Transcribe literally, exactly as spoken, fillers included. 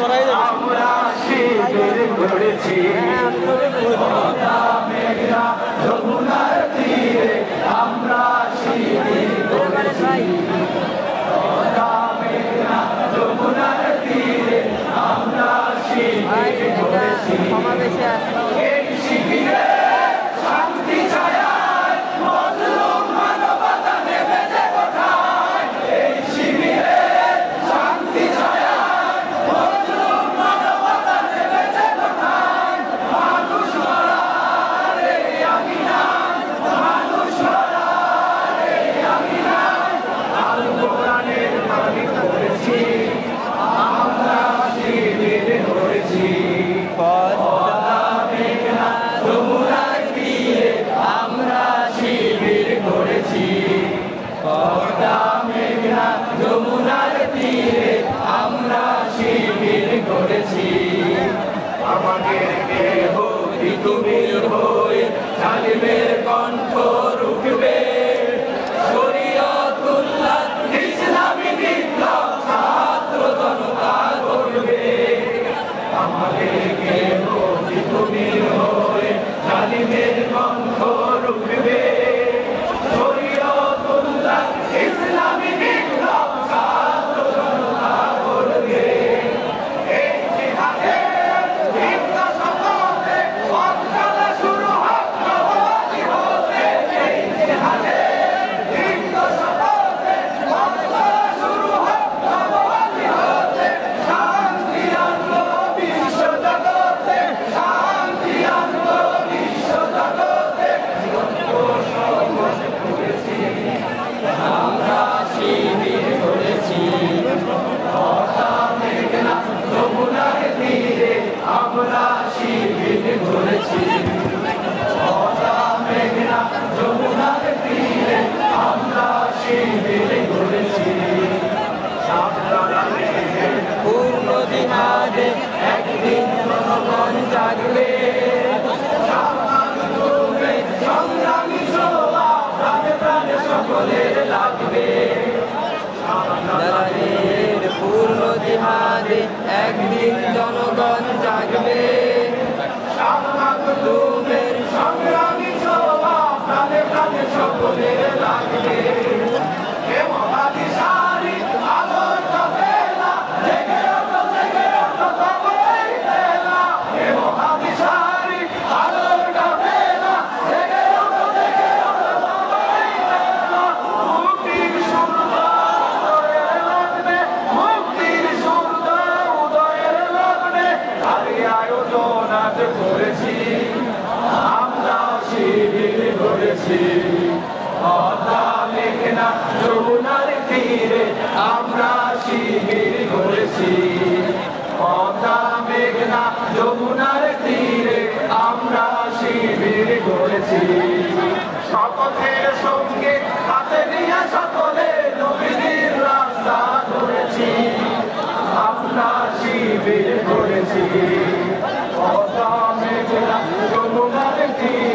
আমরা শিবির গড়েছি মেঘনা যমুনার তীরে আমরা শিবির গড়েছি মেঘনা যমুনার তীরে আমরা শিবির গড়েছি এই শিবিরে শান্তি ছায়ায় মজলুম মানবতা নেমেছে কোথায় এই শিবিরে শান্তি ছায়ায় মজলুম মানবতা নেমেছে কোথায় মানুষ লড়ার এই আঙিনায় মানুষ লড়ার এই আঙিনায় আল কোরআনের মালিক করেছি আমরা শিবির করেছি যমুনার তীরে আমরা শিবির করেছি পদ্মা মেঘনা যমুনার তীরে আমরা শিবির করেছি আমাদের দেহ পৃথিবীর হয়ে জালিমের কণ্ঠ রুখবে শরীয়তুল্লাহ ইসলামী বিপ্লব ছাত্র জনতা করবে আমাদের দেহ পৃথিবীর হয়ে জালিমের কণ্ঠ রুখবে শরীয়তুল্লাহ ইসলামী বিপ্লব ছাত্র জনতা করবে এই জিহাদের দীপ্ত শপথে অঞ্চলে শুরু হোক নববাদী হতে এই জিহাদের দীপ্ত শপথে অঞ্চলে শুরু হোক নববাদী হতে শান্তি আনবো বিশ্ব জগতে শান্তি আনবো বিশ্ব জগতে আমরা শিবির করেছি পদ্মা মেঘনা যমুনার তীরে আমরা শিবির করেছি পদ্মা মেঘনা যমুনার তীরে আমরা শিবির করেছি পূর্ণ জিহাদে একদিন জনগণ জাগবে সংগ্রামী ছোয়া প্রাণে প্রাণে সকলের লাগবে দালালের পূর্ণ জিহাদে একদিন জনগণ জাগবে মাকদুমের সংগ্রামী ছোয়া প্রাণে প্রাণে সকলের লাগবে হে মহাদিশারি আলোর কাফেলা জেগে ওঠো জেগে ওঠো তবই বেলা হে মহাদিশারি আলোর কাফেলা জেগে ওঠো জেগে ওঠো তবই বেলা মুক্তির সূর্য উদয়ের লগ্নে মুক্তির সূর্য উদয়ের লগ্নে তারই আয়োজন আজ করেছি আমরা শিবির করেছি পদ্মা মেঘনা যমুনার তীরে আমরা শিবির করেছি পদ্মা মেঘনা যমুনার তীরে আমরা শিবির করেছি শপথের সঙ্গে হাতে নিয়ে সকলে নবীর রাস্তা ধরেছি আমরা শিবির করেছি পদ্মা মেঘনা যমুনার তীরে